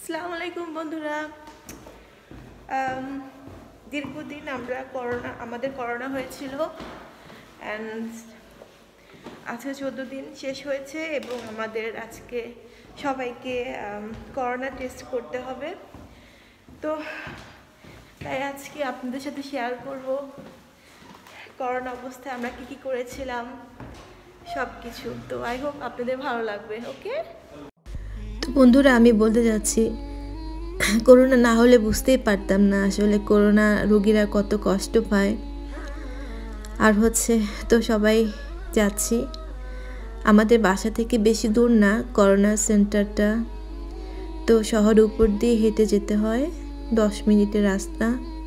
আসসালামু আলাইকুম বন্ধুরা। দীর্ঘদিন আমাদের করোনা হয়েছিল অ্যান্ড আজকে 14 দিন শেষ হয়েছে এবং আমাদের আজকে সবাইকে করোনা টেস্ট করতে হবে। তো তাই আজকে আপনাদের সাথে শেয়ার করব করোনা অবস্থায় আমরা কি করেছিলাম সব কিছু। তো আই হোপ আপনাদের ভালো লাগবে। ওকে, তো বন্ধুরা, আমি বলতে যাচ্ছি, করোনা না হলে বুঝতেই পারতাম না আসলে করোনা রোগীরা কত কষ্ট পায়। আর তো সবাই যাচ্ছি, আমাদের বাসা থেকে বেশি দূর না করোনা সেন্টারটা, তো শহরের উপর দিয়ে হেঁটে যেতে হয়, 10 মিনিটের রাস্তা।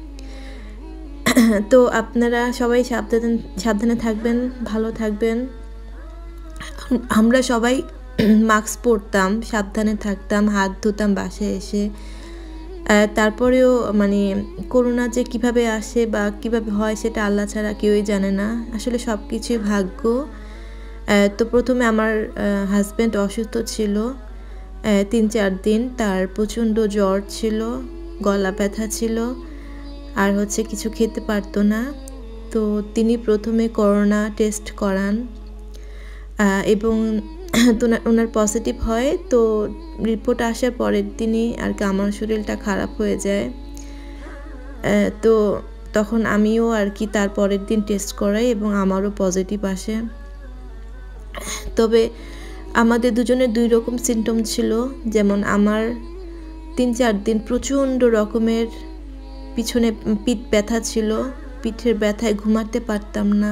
তো আপনারা সবাই সাবধানে থাকবেন, ভালো থাকবেন। আমরা সবাই মাস্ক পরতাম, সাবধানে থাকতাম, হাত ধুতাম বাসায় এসে। তারপরেও করোনা যে কিভাবে আসে বা কিভাবে হয় সেটা আল্লাহ ছাড়া কেউই জানে না, আসলে সব কিছুই ভাগ্য। তো প্রথমে আমার হাজব্যান্ড অসুস্থ ছিল 3-4 দিন, তার প্রচণ্ড জ্বর ছিল, গলা ব্যথা ছিল, আর কিছু খেতে পারতো না। তো তিনি প্রথমে করোনা টেস্ট করান এবং ওনার পজিটিভ হয়। তো রিপোর্ট আসার পরের দিনই আমার শরীরটা খারাপ হয়ে যায়। তো তখন আমিও তার পরের দিন টেস্ট করাই এবং আমারও পজিটিভ আসে। তবে আমাদের দুজনের 2 রকম সিমটম ছিল। যেমন আমার 3-4 দিন প্রচণ্ড রকমের পিছনে পিঠ ব্যথা ছিল, পিঠের ব্যথায় ঘুমাতে পারতাম না।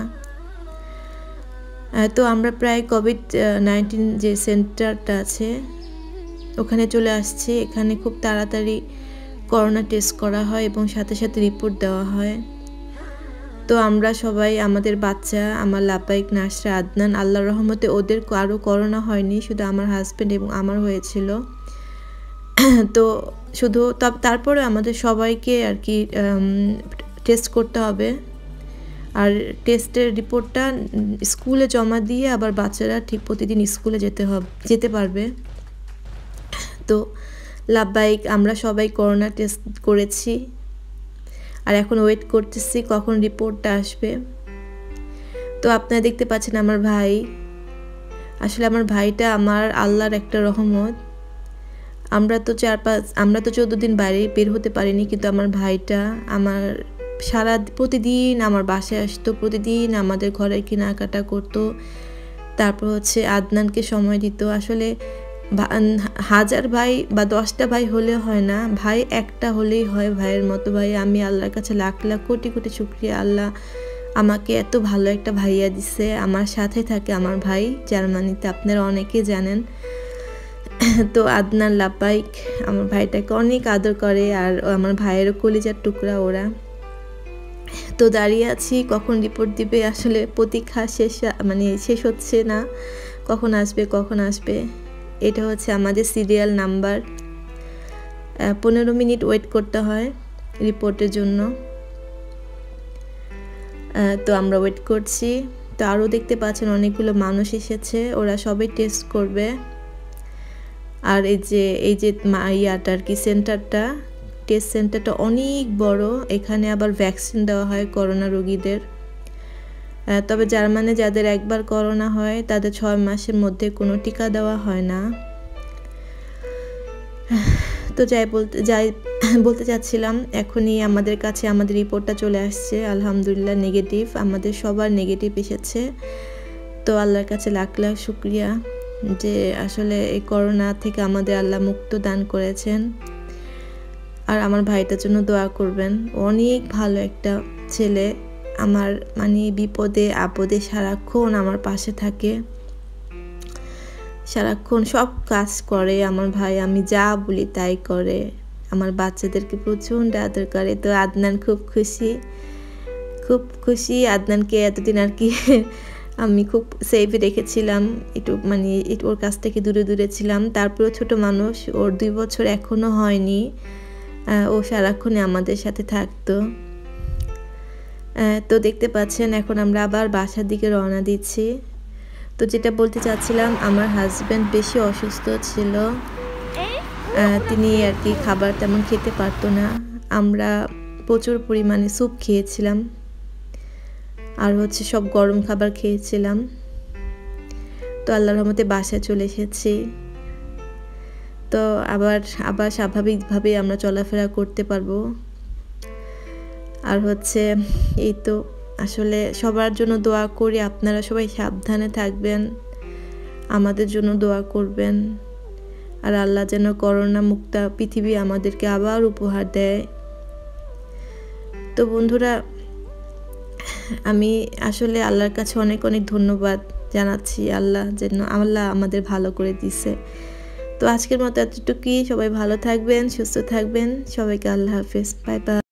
তো আমরা প্রায় কোভিড-19 যে সেন্টারটা আছে ওখানে চলে আসছি। এখানে খুব তাড়াতাড়ি করোনা টেস্ট করা হয় এবং সাথে সাথে রিপোর্ট দেওয়া হয়। তো আমরা সবাই, আমাদের বাচ্চা, আমার লাপাইক, নাসরা, আদনান, আল্লাহর রহমতে ওদের কারো করোনা হয়নি, শুধু আমার হাজব্যান্ড এবং আমার হয়েছিল। তো তারপরে আমাদের সবাইকে টেস্ট করতে হবে। আর টেস্টের রিপোর্টটা স্কুলে জমা দিয়ে আবার বাচ্চারা ঠিক প্রতিদিন স্কুলে যেতে পারবে। তো লাব্বাইক, আমরা সবাই করোনা টেস্ট করেছি আর এখন ওয়েট করতেছি কখন রিপোর্টটা আসবে। তো আপনারা দেখতে পাচ্ছেন আমার ভাই, আসলে আমার ভাইটা আমার আল্লাহর একটা রহমত। আমরা তো 14 দিন বাইরে বের হতে পারিনি, কিন্তু আমার ভাইটা আমার প্রতিদিন আমার বাসায় আসতো, প্রতিদিন আমাদের ঘরের কেনাকাটা করতো, তারপর আদনানকে সময় দিত। আসলে 1000 ভাই বা 10টা ভাই হলে হয় না, ভাই একটা হলেই হয় ভাইয়ের মতো ভাই। আমি আল্লাহর কাছে লাখ লাখ কোটি কোটি শুকরিয়া, আল্লাহ আমাকে এত ভালো একটা ভাইয়া দিছে। আমার সাথে থাকে আমার ভাই জার্মানিতে, আপনারা অনেকে জানেন। তো আদনান, লাপাইক আমার ভাইটাকে অনেক আদর করে, আর আমার ভাইয়েরও কলিজার টুকরা ওরা। তো দাঁড়িয়ে আছি কখন রিপোর্ট দিবে, আসলে প্রতীক্ষা শেষ হচ্ছে না, কখন আসবে। এটা আমাদের সিরিয়াল নাম্বার। 15 মিনিট ওয়েট করতে হয় রিপোর্টের জন্য। তো আমরা ওয়েট করছি। তো আরও দেখতে পাচ্ছেন অনেকগুলো মানুষ এসেছে, ওরা সবাই টেস্ট করবে। আর এই যে সেন্টারটা, টেস্ট সেন্টারটা অনেক বড়, এখানে আবার ভ্যাকসিন দেওয়া হয় করোনা রোগীদের। তবে জার্মানে যাদের একবার করোনা হয় তাদের 6 মাসের মধ্যে কোনো টিকা দেওয়া হয় না। তো বলতে চাচ্ছিলাম, এখনই আমাদের কাছে আমাদের রিপোর্টটা চলে আসছে, আলহামদুলিল্লাহ নেগেটিভ, আমাদের সবার নেগেটিভ এসেছে। তো আল্লাহর কাছে লাখ লাখ শুকরিয়া যে আসলে এই করোনা থেকে আমাদের আল্লাহ মুক্ত দান করেছেন। আর আমার ভাইটার জন্য দোয়া করবেন, অনেক ভালো একটা ছেলে, আমার বিপদে আপদে সারাক্ষণ আমার পাশে থাকে, সারাক্ষণ সব কাজ করে আমার ভাই, আমি যা বলি তাই করে, আমার বাচ্চাদেরকে প্রচণ্ড আদর করে। তো আদনান খুব খুশি। আদনানকে এতদিন আমি খুব সেফে রেখেছিলাম, একটু ওর কাছ থেকে দূরে ছিলাম। তারপরেও ছোট মানুষ, ওর 2 বছর এখনো হয়নি, ও সারাক্ষণে আমাদের সাথে থাকতো। তো দেখতে পাচ্ছেন এখন আমরা আবার বাসার দিকে রওনা দিচ্ছি। তো যেটা বলতে চাচ্ছিলাম, আমার হাজব্যান্ড বেশি অসুস্থ ছিল, তিনি আর কি খাবার তেমন খেতে পারতো না। আমরা প্রচুর পরিমাণে স্যুপ খেয়েছিলাম আর হচ্ছে সব গরম খাবার খেয়েছিলাম। তো আল্লাহর রহমতে বাসায় চলে এসেছি। তো আবার স্বাভাবিকভাবে আমরা চলাফেরা করতে পারবো। আর হচ্ছে এই তো আসলে সবার জন্য দোয়া করি, আপনারা সবাই সাবধানে থাকবেন, আমাদের জন্য দোয়া করবেন। আর আল্লাহ যেন করোনা মুক্ত পৃথিবী আমাদেরকে আবার উপহার দেয়। তো বন্ধুরা, আমি আসলে আল্লাহর কাছে অনেক অনেক ধন্যবাদ জানাচ্ছি, আল্লাহ আমাদের ভালো করে দিছে। তো আজকের মতো এতটুকুই। সবাই ভালো থাকবেন, সুস্থ থাকবেন। সবাইকে আল্লাহ হাফেজ, বাই বাই।